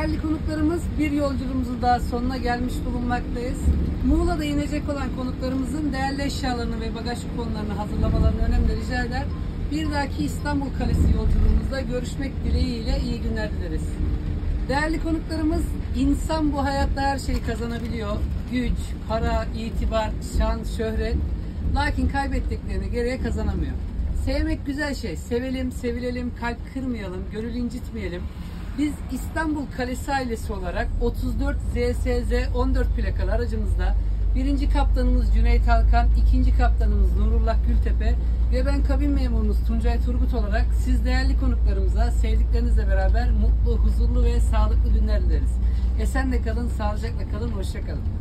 Değerli konuklarımız, bir yolculuğumuzun daha sonuna gelmiş bulunmaktayız. Muğla'da inecek olan konuklarımızın değerli eşyalarını ve bagaj kuponlarını hazırlamalarını önemli rica eder. Bir dahaki İstanbul Kalesi yolculuğumuzda görüşmek dileğiyle iyi günler dileriz. Değerli konuklarımız, insan bu hayatta her şeyi kazanabiliyor. Güç, para, itibar, şan, şöhret. Lakin kaybettiklerini geriye kazanamıyor. Sevmek güzel şey. Sevelim, sevilelim, kalp kırmayalım, gönül incitmeyelim. Biz İstanbul Kalesi ailesi olarak 34 ZSZ 14 plakalı aracımızda birinci kaptanımız Cüneyt Halkan, ikinci kaptanımız Nurullah Gültepe ve ben kabin memurunuz Tuncay Turgut olarak siz değerli konuklarımıza sevdiklerinizle beraber mutlu, huzurlu ve sağlıklı günler dileriz. Esen de kalın, sağlıcakla kalın, hoşça kalın.